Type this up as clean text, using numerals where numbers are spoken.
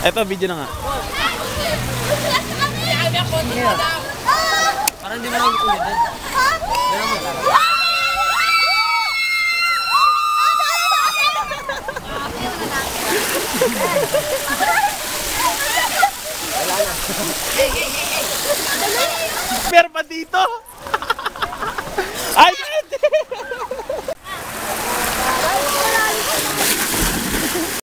Eto, video na nga. Parang di mo na ulit. Pero pa dito.